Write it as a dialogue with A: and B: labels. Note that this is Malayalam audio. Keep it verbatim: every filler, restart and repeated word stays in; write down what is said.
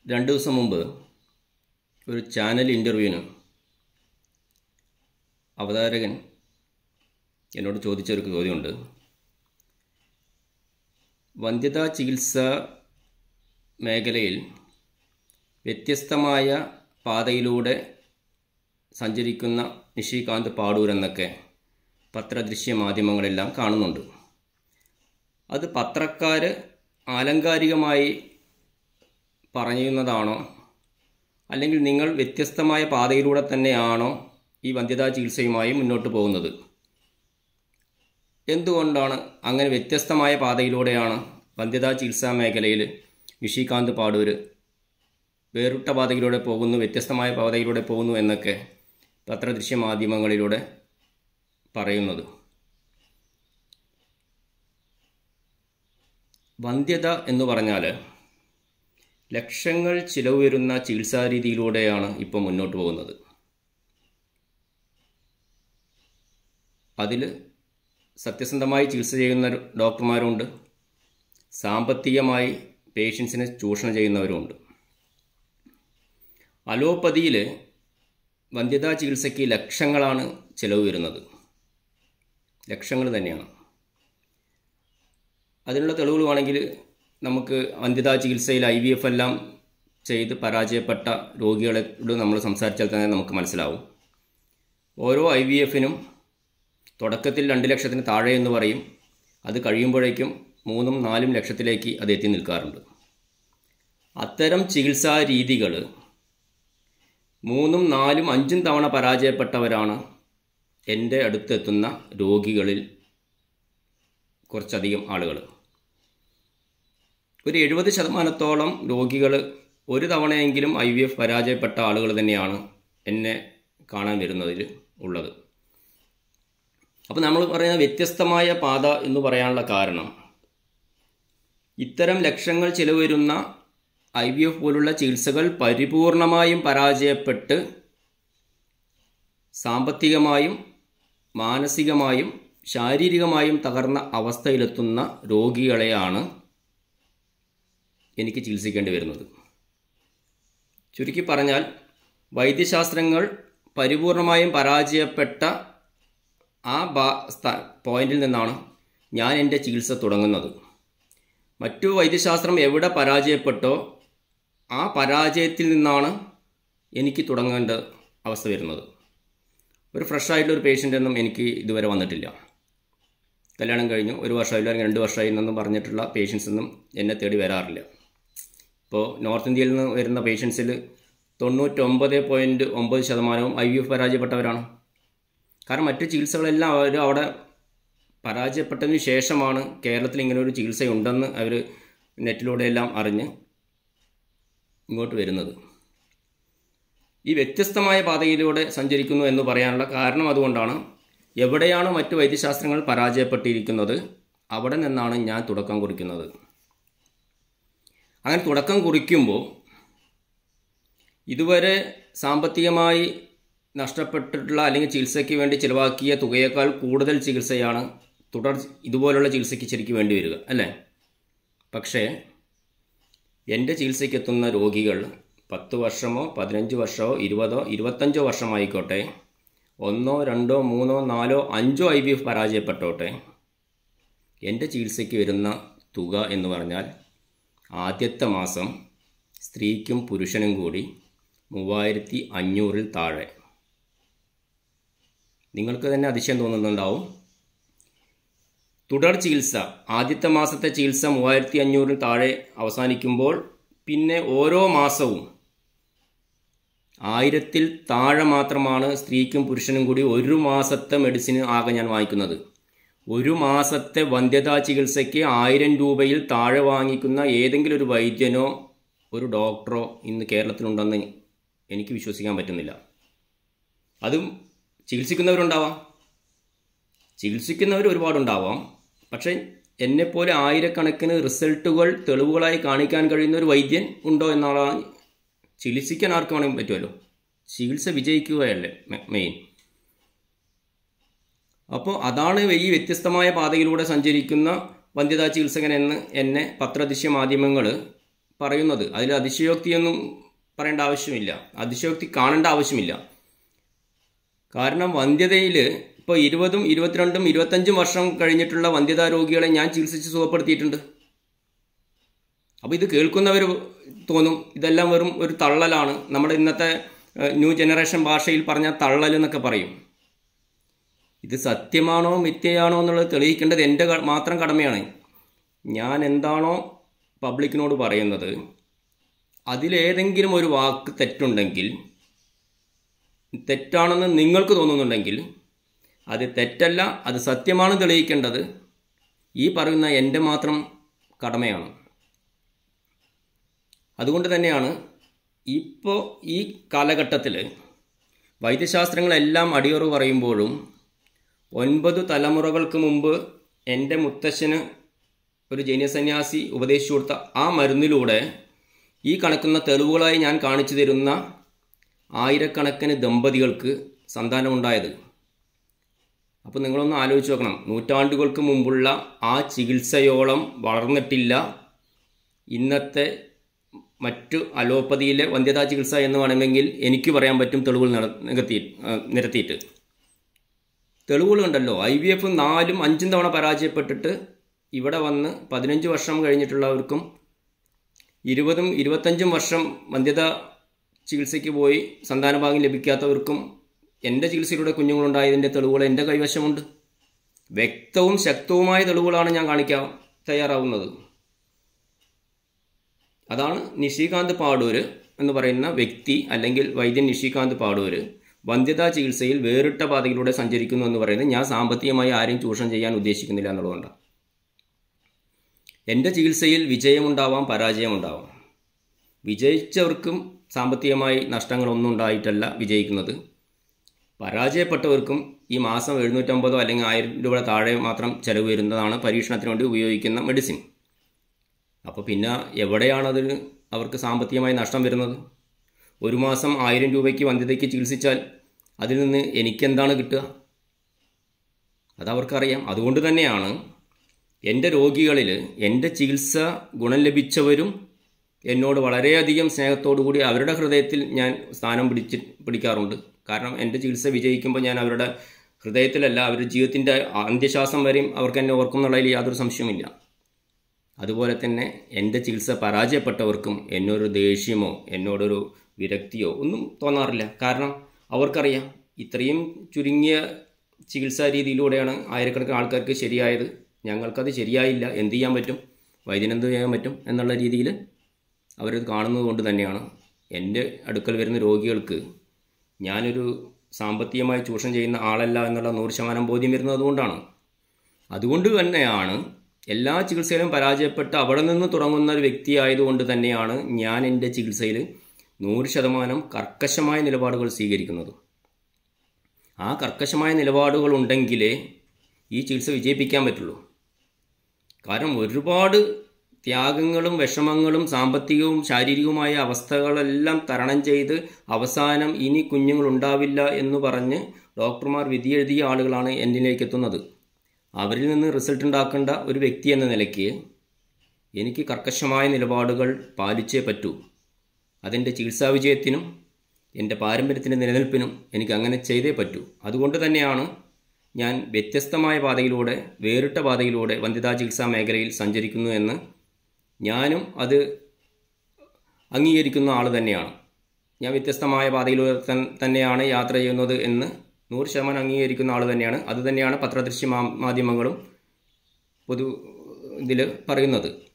A: രണ്ട് ദിവസം മുമ്പ് ഒരു ചാനൽ ഇൻ്റർവ്യൂവിന് അവതാരകൻ എന്നോട് ചോദിച്ചൊരു ചോദ്യമുണ്ട്. വന്ധ്യതാ ചികിത്സ മേഖലയിൽ വ്യത്യസ്തമായ പാതയിലൂടെ സഞ്ചരിക്കുന്ന നിഷികാന്ത് പാടൂർ എന്നൊക്കെ പത്രദൃശ്യ മാധ്യമങ്ങളെല്ലാം കാണുന്നുണ്ട്. അത് പത്രക്കാർ ആലങ്കാരികമായി പറയുന്നതാണോ, അല്ലെങ്കിൽ നിങ്ങൾ വ്യത്യസ്തമായ പാതയിലൂടെ തന്നെയാണോ ഈ വന്ധ്യതാ ചികിത്സയുമായി മുന്നോട്ട് പോകുന്നത്? എന്തുകൊണ്ടാണ് അങ്ങനെ വ്യത്യസ്തമായ പാതയിലൂടെയാണ് വന്ധ്യതാ ചികിത്സാ മേഖലയിൽ നിഷികാന്ത് പാടൂർ വേറിട്ട പാതയിലൂടെ പോകുന്നു, വ്യത്യസ്തമായ പാതയിലൂടെ പോകുന്നു എന്നൊക്കെ പത്രദൃശ്യ മാധ്യമങ്ങളിലൂടെ പറയുന്നത്? വന്ധ്യത എന്ന് പറഞ്ഞാൽ ലക്ഷങ്ങൾ ചിലവ് വരുന്ന ചികിത്സാ രീതിയിലൂടെയാണ് ഇപ്പോൾ മുന്നോട്ട് പോകുന്നത്. അതിൽ സത്യസന്ധമായി ചികിത്സ ചെയ്യുന്ന ഡോക്ടർമാരുണ്ട്, സാമ്പത്തികമായി പേഷ്യൻസിനെ ചൂഷണം ചെയ്യുന്നവരുമുണ്ട്. അലോപ്പതിയിൽ വന്ധ്യതാ ചികിത്സയ്ക്ക് ലക്ഷങ്ങളാണ് ചിലവ് വരുന്നത്, ലക്ഷങ്ങൾ തന്നെയാണ്. അതിനുള്ള തെളിവുകളാണെങ്കിൽ നമുക്ക് വന്ധ്യതാ ചികിത്സയിൽ ഐ വി എഫ് എല്ലാം ചെയ്ത് പരാജയപ്പെട്ട രോഗികളോട് നമ്മൾ സംസാരിച്ചാൽ തന്നെ നമുക്ക് മനസ്സിലാവും. ഓരോ ഐ വി എഫിനും തുടക്കത്തിൽ രണ്ട് ലക്ഷത്തിന് താഴെ എന്ന് പറയും, അത് കഴിയുമ്പോഴേക്കും മൂന്നും നാലും ലക്ഷത്തിലേക്ക് അത് എത്തി നിൽക്കാറുണ്ട്. അത്തരം ചികിത്സാ രീതികൾ മൂന്നും നാലും അഞ്ചും തവണ പരാജയപ്പെട്ടവരാണ് എൻ്റെ അടുത്തെത്തുന്ന രോഗികളിൽ കുറച്ചധികം ആളുകൾ. ഒരു എഴുപത് ശതമാനത്തോളം രോഗികൾ ഒരു തവണയെങ്കിലും ഐ വി എഫ് പരാജയപ്പെട്ട ആളുകൾ തന്നെയാണ് എന്നെ കാണാൻ വരുന്നതിൽ ഉള്ളത്. അപ്പോൾ നമ്മൾ പറയുന്ന വ്യത്യസ്തമായ പാത എന്ന് പറയാനുള്ള കാരണം, ഇത്തരം ലക്ഷങ്ങൾ ചിലവ് വരുന്ന ഐ വി എഫ് പോലുള്ള ചികിത്സകൾ പരിപൂർണമായും പരാജയപ്പെട്ട് സാമ്പത്തികമായും മാനസികമായും ശാരീരികമായും തകർന്ന അവസ്ഥയിലെത്തുന്ന രോഗികളെയാണ് എനിക്ക് ചികിത്സിക്കേണ്ടി വരുന്നത്. ചുരുക്കി പറഞ്ഞാൽ, വൈദ്യശാസ്ത്രങ്ങൾ പരിപൂർണമായും പരാജയപ്പെട്ട ആ പോയിന്റിൽ നിന്നാണ് ഞാൻ എൻ്റെ ചികിത്സ തുടങ്ങുന്നത്. മറ്റു വൈദ്യശാസ്ത്രം എവിടെ പരാജയപ്പെട്ടോ ആ പരാജയത്തിൽ നിന്നാണ് എനിക്ക് തുടങ്ങേണ്ട അവസ്ഥ വരുന്നത്. ഒരു ഫ്രഷായിട്ടുള്ളൊരു പേഷ്യൻ്റൊന്നും എനിക്ക് ഇതുവരെ വന്നിട്ടില്ല. കല്യാണം കഴിഞ്ഞു ഒരു വർഷമായില്ല, അല്ലെങ്കിൽ രണ്ട് വർഷമായി എന്നൊന്നും പറഞ്ഞിട്ടുള്ള പേഷ്യൻസൊന്നും എന്നെ തേടി വരാറില്ല. ഇപ്പോൾ നോർത്ത് ഇന്ത്യയിൽ നിന്ന് വരുന്ന പേഷ്യൻസിൽ തൊണ്ണൂറ്റൊമ്പത് പോയിൻറ്റ് ഒമ്പത് ശതമാനവും ഐ വി എഫ് പരാജയപ്പെട്ടവരാണ്. കാരണം മറ്റ് ചികിത്സകളെല്ലാം അവർ അവിടെ പരാജയപ്പെട്ടതിന് ശേഷമാണ് കേരളത്തിൽ ഇങ്ങനെ ഒരു ചികിത്സയുണ്ടെന്ന് അവർ നെറ്റിലൂടെയെല്ലാം അറിഞ്ഞ് ഇങ്ങോട്ട് വരുന്നത്. ഈ വ്യത്യസ്തമായ പാതയിലൂടെ സഞ്ചരിക്കുന്നു എന്ന് പറയാനുള്ള കാരണം അതുകൊണ്ടാണ്. എവിടെയാണ് മറ്റു വൈദ്യശാസ്ത്രങ്ങൾ പരാജയപ്പെട്ടിരിക്കുന്നത് അവിടെ നിന്നാണ് ഞാൻ തുടക്കം കുറിക്കുന്നത്. അങ്ങനെ തുടക്കം കുറിക്കുമ്പോൾ ഇതുവരെ സാമ്പത്തികമായി നഷ്ടപ്പെട്ടിട്ടുള്ള അല്ലെങ്കിൽ ചികിത്സയ്ക്ക് വേണ്ടി ചിലവാക്കിയ തുകയേക്കാൾ കൂടുതൽ ചികിത്സയാണ് തുടർ ഇതുപോലുള്ള ചികിത്സയ്ക്ക് ശരിക്കും വേണ്ടി വരിക, അല്ലേ? പക്ഷേ എൻ്റെ ചികിത്സയ്ക്ക് എത്തുന്ന രോഗികൾ പത്ത് വർഷമോ പതിനഞ്ച് വർഷമോ ഇരുപതോ ഇരുപത്തഞ്ചോ വർഷമായിക്കോട്ടെ, ഒന്നോ രണ്ടോ മൂന്നോ നാലോ അഞ്ചോ ഐ വി എഫ് പരാജയപ്പെട്ടോട്ടെ, എൻ്റെ ചികിത്സയ്ക്ക് വരുന്ന തുക എന്ന് പറഞ്ഞാൽ ആദ്യത്തെ മാസം സ്ത്രീക്കും പുരുഷനും കൂടി മൂവായിരത്തി അഞ്ഞൂറിൽ താഴെ. നിങ്ങൾക്ക് തന്നെ അതിശയം തോന്നുന്നുണ്ടാവും. തുടർ ചികിത്സ ആദ്യത്തെ മാസത്തെ ചികിത്സ മൂവായിരത്തി അഞ്ഞൂറിൽ താഴെ അവസാനിക്കുമ്പോൾ പിന്നെ ഓരോ മാസവും ആയിരത്തിൽ താഴെ മാത്രമാണ് സ്ത്രീക്കും പുരുഷനും കൂടി ഒരു മാസത്തെ മെഡിസിന് ആകെ ഞാൻ വാങ്ങിക്കുന്നത്. ഒരു മാസത്തെ വന്ധ്യതാ ചികിത്സയ്ക്ക് ആയിരം രൂപയിൽ താഴെ വാങ്ങിക്കുന്ന ഏതെങ്കിലും ഒരു വൈദ്യനോ ഒരു ഡോക്ടറോ ഇന്ന് കേരളത്തിലുണ്ടെന്ന് എനിക്ക് വിശ്വസിക്കാൻ പറ്റുന്നില്ല. അതും ചികിത്സിക്കുന്നവരുണ്ടാവാം, ചികിത്സിക്കുന്നവർ ഒരുപാടുണ്ടാവാം. പക്ഷേ എന്നെപ്പോലെ ആയിരക്കണക്കിന് റിസൾട്ടുകൾ തെളിവുകളായി കാണിക്കാൻ കഴിയുന്ന ഒരു വൈദ്യൻ ഉണ്ടോ എന്നാണ്. ചികിത്സിക്കാൻ ആർക്ക് വേണമെങ്കിൽ പറ്റുമല്ലോ, ചികിത്സ വിജയിക്കുകയല്ലേ മെയിൻ. അപ്പോൾ അതാണ് ഈ വ്യത്യസ്തമായ പാതയിലൂടെ സഞ്ചരിക്കുന്ന വന്ധ്യതാ ചികിത്സകൻ എന്ന് എന്നെ പത്രദൃശ്യ മാധ്യമങ്ങൾ പറയുന്നത്. അതിൽ അതിശയോക്തിയൊന്നും പറയേണ്ട ആവശ്യമില്ല, അതിശയോക്തി കാണേണ്ട ആവശ്യമില്ല. കാരണം വന്ധ്യതയിൽ ഇപ്പോൾ ഇരുപതും ഇരുപത്തിരണ്ടും ഇരുപത്തഞ്ചും വർഷം കഴിഞ്ഞിട്ടുള്ള വന്ധ്യതാ രോഗികളെ ഞാൻ ചികിത്സിച്ച് സുഖപ്പെടുത്തിയിട്ടുണ്ട്. അപ്പോൾ ഇത് കേൾക്കുന്നവർ തോന്നും ഇതെല്ലാം വെറും ഒരു തള്ളലാണ്, നമ്മുടെ ഇന്നത്തെ ന്യൂ ജനറേഷൻ ഭാഷയിൽ പറഞ്ഞാൽ തള്ളൽ എന്നൊക്കെ പറയും. ഇത് സത്യമാണോ മിഥ്യയാണോ എന്നുള്ളത് തെളിയിക്കേണ്ടത് എൻ്റെ മാത്രം കടമയാണ്. ഞാൻ എന്താണോ പബ്ലിക്കിനോട് പറയുന്നത് അതിലേതെങ്കിലും ഒരു വാക്ക് തെറ്റുണ്ടെങ്കിൽ, തെറ്റാണെന്ന് നിങ്ങൾക്ക് തോന്നുന്നുണ്ടെങ്കിൽ അത് തെറ്റല്ല, അത് സത്യമാണ് തെളിയിക്കേണ്ടത് ഈ പറയുന്ന എൻ്റെ മാത്രം കടമയാണ്. അതുകൊണ്ട് തന്നെയാണ് ഇപ്പോൾ ഈ കാലഘട്ടത്തിൽ വൈദ്യശാസ്ത്രങ്ങളെല്ലാം അടിയറവ് പറയുമ്പോഴും ഒൻപത് തലമുറകൾക്ക് മുമ്പ് എൻ്റെ മുത്തശ്ശന് ഒരു ജൈനസന്യാസി ഉപദേശിച്ചു കൊടുത്ത ആ മരുന്നിലൂടെ ഈ കണക്കുന്ന തെളിവുകളായി ഞാൻ കാണിച്ചു തരുന്ന ആയിരക്കണക്കിന് ദമ്പതികൾക്ക് സന്താനമുണ്ടായത്. അപ്പോൾ നിങ്ങളൊന്ന് ആലോചിച്ച് നോക്കണം, നൂറ്റാണ്ടുകൾക്ക് മുമ്പുള്ള ആ ചികിത്സയോളം വളർന്നിട്ടില്ല ഇന്നത്തെ മറ്റു അലോപ്പതിയിലെ വന്ധ്യതാ ചികിത്സ എന്ന് വേണമെങ്കിൽ എനിക്ക് പറയാൻ പറ്റും തെളിവുകൾ നിരത്തി നിരത്തിയിട്ട്. തെളിവുകളുണ്ടല്ലോ. ഐ വി എഫ് നാലും അഞ്ചും തവണ പരാജയപ്പെട്ടിട്ട് ഇവിടെ വന്ന് പതിനഞ്ച് വർഷം കഴിഞ്ഞിട്ടുള്ളവർക്കും ഇരുപതും ഇരുപത്തഞ്ചും വർഷം വന്ധ്യതാ ചികിത്സയ്ക്ക് പോയി സന്താനഭാഗ്യം ലഭിക്കാത്തവർക്കും എൻ്റെ ചികിത്സയിലൂടെ കുഞ്ഞുങ്ങളുണ്ടായതിൻ്റെ തെളിവുകൾ എൻ്റെ കൈവശമുണ്ട്. വ്യക്തവും ശക്തവുമായ തെളിവുകളാണ് ഞാൻ കാണിക്കാൻ തയ്യാറാവുന്നത്. അതാണ് നിഷികാന്ത് പാടൂർ എന്ന് പറയുന്ന വ്യക്തി, അല്ലെങ്കിൽ വൈദ്യൻ നിഷികാന്ത് പാടൂർ വന്ധ്യതാ ചികിത്സയിൽ വേറിട്ട പാതയിലൂടെ സഞ്ചരിക്കുന്നു എന്ന് പറയുന്നത് ഞാൻ സാമ്പത്തികമായി ആരെയും ചൂഷണം ചെയ്യാൻ ഉദ്ദേശിക്കുന്നില്ല എന്നുള്ളതുകൊണ്ടാണ്. എൻ്റെ ചികിത്സയിൽ വിജയമുണ്ടാവാം, പരാജയമുണ്ടാവാം. വിജയിച്ചവർക്കും സാമ്പത്തികമായി നഷ്ടങ്ങളൊന്നും ഉണ്ടായിട്ടല്ല വിജയിക്കുന്നത്. പരാജയപ്പെട്ടവർക്കും ഈ മാസം എഴുന്നൂറ്റമ്പതോ അല്ലെങ്കിൽ ആയിരം രൂപ താഴെ മാത്രം ചിലവ് വരുന്നതാണ് പരീക്ഷണത്തിന് വേണ്ടി ഉപയോഗിക്കുന്ന മെഡിസിൻ. അപ്പോൾ പിന്നെ എവിടെയാണത് അവർക്ക് സാമ്പത്തികമായി നഷ്ടം വരുന്നത്? ഒരു മാസം ആയിരം രൂപയ്ക്ക് വന്ധ്യതയ്ക്ക് ചികിത്സിച്ചാൽ അതിൽ നിന്ന് എനിക്കെന്താണ് കിട്ടുക? അതവർക്കറിയാം. അതുകൊണ്ട് തന്നെയാണ് എൻ്റെ രോഗികളിൽ എൻ്റെ ചികിത്സ ഗുണം ലഭിച്ചവരും എന്നോട് വളരെയധികം സ്നേഹത്തോടു കൂടി അവരുടെ ഹൃദയത്തിൽ ഞാൻ സ്ഥാനം പിടിച്ച് പിടിക്കാറുണ്ട്. കാരണം എൻ്റെ ചികിത്സ വിജയിക്കുമ്പോൾ ഞാൻ അവരുടെ ഹൃദയത്തിലല്ല, അവരുടെ ജീവിതത്തിൻ്റെ അന്ത്യശ്വാസം വരെയും അവർക്ക് എന്നെ ഓർക്കും എന്നുള്ളതിൽ യാതൊരു സംശയമില്ല. അതുപോലെ തന്നെ എൻ്റെ ചികിത്സ പരാജയപ്പെട്ടവർക്കും എന്നൊരു ദേഷ്യമോ എന്നോടൊരു വിരക്തിയോ ഒന്നും തോന്നാറില്ല. കാരണം അവർക്കറിയാം ഇത്രയും ചുരുങ്ങിയ ചികിത്സാ രീതിയിലൂടെയാണ് ആയിരക്കണക്കിന് ആൾക്കാർക്ക് ശരിയായത്, ഞങ്ങൾക്കത് ശരിയായില്ല, എന്ത് ചെയ്യാൻ പറ്റും, വൈദ്യനെന്ത് ചെയ്യാൻ പറ്റും എന്നുള്ള രീതിയിൽ അവരത് കാണുന്നത് കൊണ്ട് തന്നെയാണ് എൻ്റെ അടുക്കൽ വരുന്ന രോഗികൾക്ക് ഞാനൊരു സാമ്പത്തികമായി ചൂഷണം ചെയ്യുന്ന ആളല്ല എന്നുള്ള നൂറ് ശതമാനം ബോധ്യം വരുന്നത് അതുകൊണ്ടാണ്. അതുകൊണ്ട് തന്നെയാണ് എല്ലാ ചികിത്സയിലും പരാജയപ്പെട്ട് അവിടെ നിന്ന് തുടങ്ങുന്ന ഒരു വ്യക്തി ആയതുകൊണ്ട് തന്നെയാണ് ഞാൻ എൻ്റെ ചികിത്സയിൽ നൂറ് ശതമാനം കർക്കശമായ നിലപാടുകൾ സ്വീകരിക്കുന്നത്. ആ കർക്കശമായ നിലപാടുകൾ ഉണ്ടെങ്കിലേ ഈ ചികിത്സ വിജയിപ്പിക്കാൻ പറ്റുള്ളൂ. കാരണം ഒരുപാട് ത്യാഗങ്ങളും വിഷമങ്ങളും സാമ്പത്തികവും ശാരീരികവുമായ അവസ്ഥകളെല്ലാം തരണം ചെയ്ത് അവസാനം ഇനി കുഞ്ഞുങ്ങളുണ്ടാവില്ല എന്ന് പറഞ്ഞ് ഡോക്ടർമാർ വിധിയെഴുതിയ ആളുകളാണ് എന്നിലേക്ക് എത്തുന്നത്. അവരിൽ നിന്ന് റിസൾട്ട് ഉണ്ടാക്കേണ്ട ഒരു വ്യക്തി എന്ന നിലയ്ക്ക് എനിക്ക് കർക്കശമായ നിലപാടുകൾ പാലിച്ചേ പറ്റൂ. അതെൻ്റെ ചികിത്സാ വിജയത്തിനും എൻ്റെ പാരമ്പര്യത്തിൻ്റെ നിലനിൽപ്പിനും എനിക്ക് അങ്ങനെ ചെയ്തേ പറ്റൂ. അതുകൊണ്ട് തന്നെയാണ് ഞാൻ വ്യത്യസ്തമായ പാതയിലൂടെ, വേറിട്ട പാതയിലൂടെ വന്ധ്യതാ ചികിത്സാ മേഖലയിൽ സഞ്ചരിക്കുന്നു എന്ന് ഞാനും അത് അംഗീകരിക്കുന്ന ആൾ തന്നെയാണ്. ഞാൻ വ്യത്യസ്തമായ പാതയിലൂടെ തന്നെയാണ് യാത്ര ചെയ്യുന്നത് എന്ന് നൂറ് ശതമാനം അംഗീകരിക്കുന്ന ആൾ തന്നെയാണ്. അതുതന്നെയാണ് പത്രദൃശ്യ മാധ്യമങ്ങളും പൊതു ഇതിൽ പറയുന്നത്.